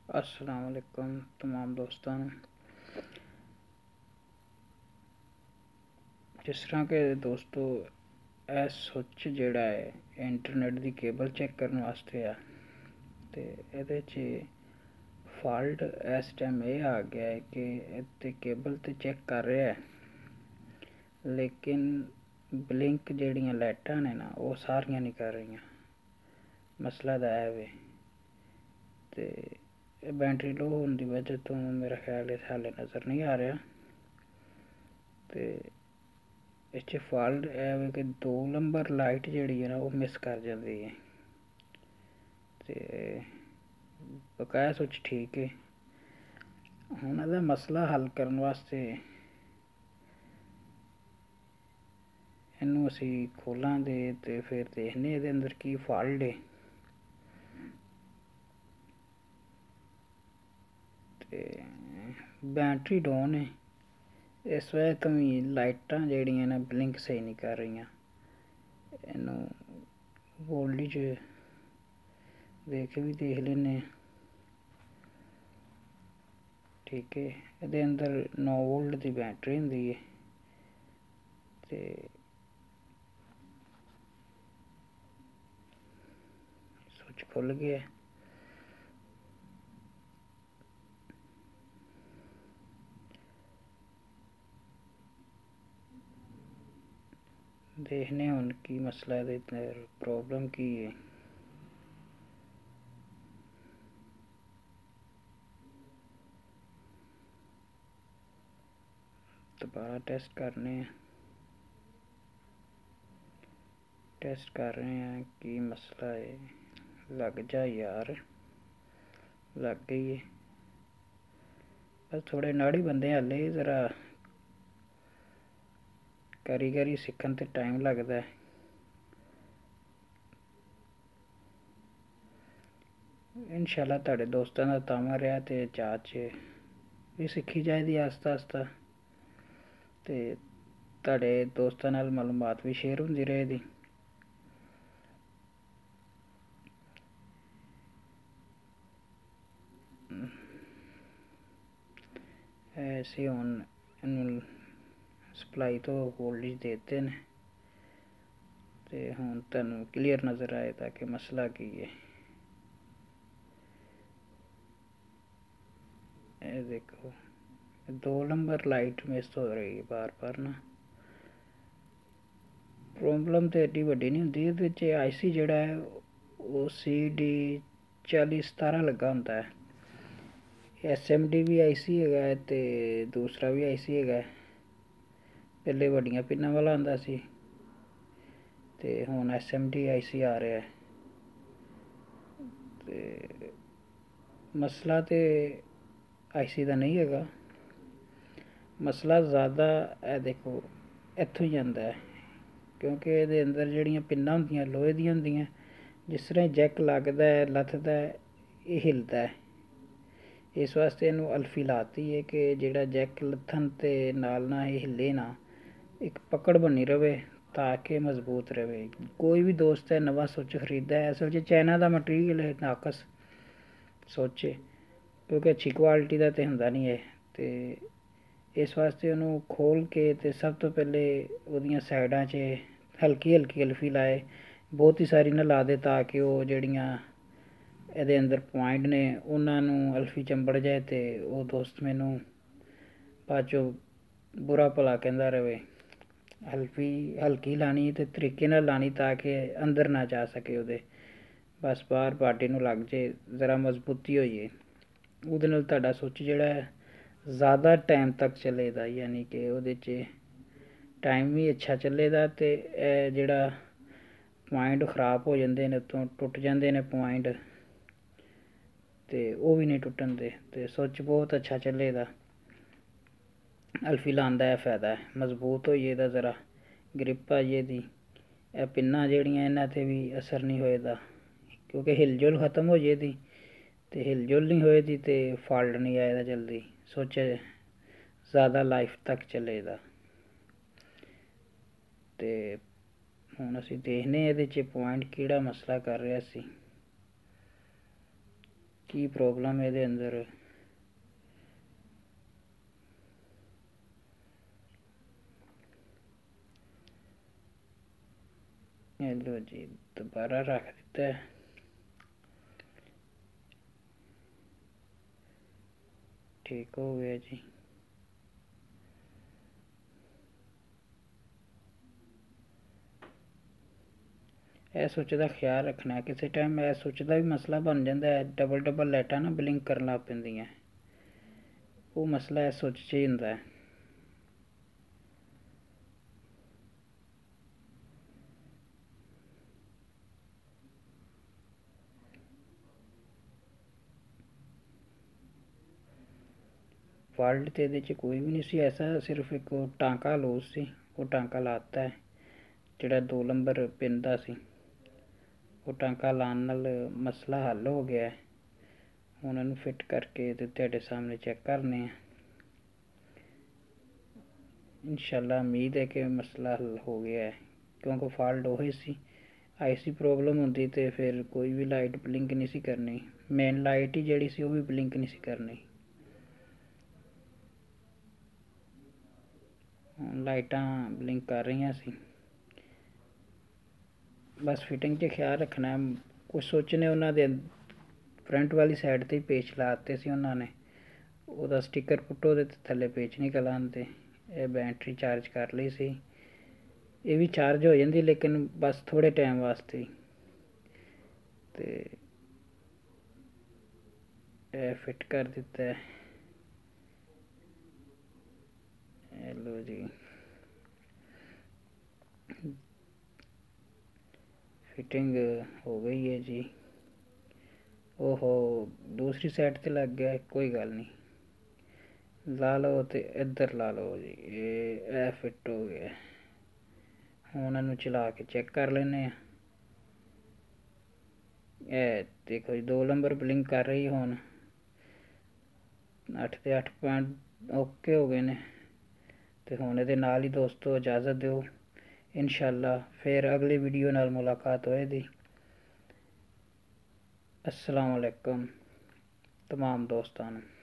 अस्सलाम वालेकुम तमाम दोस्तों ਨੂੰ। जिस तरह के दोस्तों ਇਹ ਸੁੱਚ ਜਿਹੜਾ ਹੈ ਇੰਟਰਨੈਟ ਦੀ ਕੇਬਲ ਚੈੱਕ ਕਰਨ ਵਾਸਤੇ ਆ ਤੇ ਇਹਦੇ 'ਚ ਫਾਲਟ ਇਸ ਟਾਈਮ ਇਹ ਆ ਗਿਆ ਹੈ ਕਿ ਇੱਥੇ ਕੇਬਲ ਤੇ ਚੈੱਕ ਕਰ ਰਿਹਾ ਹੈ ਲੇਕਿਨ ਬਲਿੰਕ ਜਿਹੜੀਆਂ ਲਾਈਟਾਂ ਨੇ ਨਾ ਉਹ ਸਾਰੀਆਂ ਨਹੀਂ ਕਰ ਰਹੀਆਂ। ਮਸਲਾ ਤਾਂ ਹੈ ਵੇ ਤੇ बैटरी लो होने की वजह तो मेरा ख्याल इस हाले नज़र नहीं आ रहा। तो इस फॉल्ट है कि 2 नंबर लाइट जी है ना वो मिस कर जाती है। तो बकाया सुच ठीक है। हुण इहदा मसला हल करने वास्ते इनू असी खोलांगे तो फिर देखने इहदे अंदर की फॉल्ट है। बैटरी डाउन है इस वजह तो भी लाइटां जड़ियां ना ब्लिंक सही नहीं कर रही। इनू वोल्टेज देख लेने। ठीक है ये अंदर 9 वोल्ट की बैटरी होंदी है ते स्विच खुल गया। देखने हुण की मसला है प्रॉब्लम की है। दोबारा टेस्ट करने टेस्ट कर रहे हैं कि मसला है। लग जा यार लग गई है। बस थोड़े नाड़ी बंदे हले ज़रा कारीगरी सीखन ते टाइम लगता है। इंशाल्लाह तुहाडे दोस्तां दा तामा रहा तो जाच भी सीखी जाएगी आस्ता आस्ता ते तुहाडे दोस्तां नाल मालूमात भी शेयर होंदी रहेगी। ऐसे हुण इनू सप्लाई तो वोल्टेज देते हैं तो हुण तुहानू क्लीयर नज़र आएगा कि मसला की है। ये देखो 2 नंबर लाइट मिस हो रही है बार बार ना। प्रॉब्लम तो एडी वड्डी नहीं होंदी। ये IC जिहड़ा है वो CD4017 लगा होंदा है। SMD भी IC है तो दूसरा भी IC है। पहले वड्डियां पिन्नां वाला आंदा सी ते हुण SMD IC आ रहा है। ते मसला तो IC का नहीं है। मसला ज़्यादा है देखो इत्थों ही आंदा है क्योंकि ये अंदर जड़ियाँ पिन्नां होंदियां लोहे दी होंदियां जिस तरह जैक लगता है लथदा है ये हिलता है। इस वास्ते इनू अल्फी लाती है कि जेड़ा जैक लथन ते नाल ना ये हिले ना एक पकड़ बनी रहे ताकि मजबूत रहे। कोई भी दोस्त है नवा सुच खरीदा है असल च चाइना का मटीरियल है नाकस सोचे क्योंकि अच्छी क्वालिटी का तो होंदा नहीं है। तो इस वास्ते उन्होंने खोल के ते सब तो पहले उहदियां साइडां च हल्की हल्की अल्फी लाए बहुत ही सारी ना ला दे ताकि वो जड़ियाँ ਇਹਦੇ अंदर पॉइंट ने उन्होंने अल्फी चंबड़ जाए तो वो दोस्त मैनू बाद चो बुरा भला कहता रहे। अल्फी हल्की लानी तो तरीके नाल लानी ताकि अंदर ना जा सके उहदे बस बाहर पार्टी नू लग जाए ज़रा मजबूती हो जाए उहदे नाल तुहाडा सुच जिहड़ा है ज़्यादा टाइम तक चलेगा यानी कि उहदे च टाइम भी अच्छा चलेगा तो जिहड़ा पॉइंट खराब हो जाते हैं उत्तों टुट जाते हैं पॉइंट तो वो भी नहीं टुटन दे तो सुच बहुत अच्छा चलेगा। अल्फी लाने का फायदा है मजबूत हो जाएगा ज़रा ग्रिप आ जाएगी। पिन्नां जड़ियां इन्हां ते भी असर नहीं होएगा क्योंकि हिलजुल खत्म हो जाएगी तो हिलजुल नहीं होएगी तो फॉल्ट नहीं आएगा जल्दी सुच ज़्यादा लाइफ तक चलेगा। तो हुण असीं देखने इहदे च पॉइंट किहड़ा मसला कर रहा सी। की प्रॉब्लम है अंदर। लो जी, दोबारा रख दिता है। ठीक हो गया जी। यह सुच का ख्याल रखना है। किसी टाइम यह सुच का भी मसला बन जाता है, डबल डबल लाइटां ना ब्लिंक करन लग पैंदियां, वो मसला इस सुच च ही हुंदा है। फॉल्ट तो ये कोई भी नहीं सी ऐसा, सिर्फ एक टांका लूज सी, वो टांका लाता है जिहड़ा 2 नंबर पिन दा सी, वो टांका लाने नाल मसला हल हो गया है। हुण इहनूं फिट करके ते तुहाडे सामने चैक करने हैं। इंशाअल्लाह उम्मीद है कि मसला हल हो गया है, क्योंकि फॉल्ट वही सी। आईसी प्रॉब्लम होंदी तो फिर कोई भी लाइट ब्लिंक नहीं सी करनी, मेन लाइट ही जिहड़ी सी वो भी ब्लिंक नहीं सी करनी। लाइटां ब्लिंक कर रही सी। बस फिटिंग 'च ख्याल रखना है। कुछ सोचने उन्होंने फ्रंट वाली साइड ते पेच लाते सी उन्होंने, ਉਹਦਾ ਸਟicker ਪੁੱਟੋ ਤੇ ਥੱਲੇ ਪੇਚ ਨਿਕਲ ਆਉਂਦੇ। ਇਹ ਬੈਟਰੀ ਚਾਰਜ ਕਰ ਲਈ ਸੀ, ਇਹ ਵੀ ਚਾਰਜ ਹੋ ਜਾਂਦੀ ਲੇਕਿਨ ਬਸ ਥੋੜੇ ਟਾਈਮ ਵਾਸਤੇ। ਤੇ ਇਹ ਫਿੱਟ ਕਰ ਦਿੱਤਾ ਹੈ। लो जी, फिटिंग हो गई है जी। ओहो, दूसरी साइड ते लग गया, कोई गल नहीं, ला लो तो इधर ला लो जी। ये फिट हो गया। हुण इहनूं चला के चेक कर लेने। ए देखो जी, 2 नंबर ब्लिंक कर रही हुण, 8 ते 8 पॉइंट ओके हो गए ने। तो हुण इहदे नाल ही दोस्तों इजाज़त दिओ, इंशाअल्लाह फिर अगली वीडियो नाल मुलाकात होएगी। अस्सलाम वालेकुम तमाम दोस्तां नूं।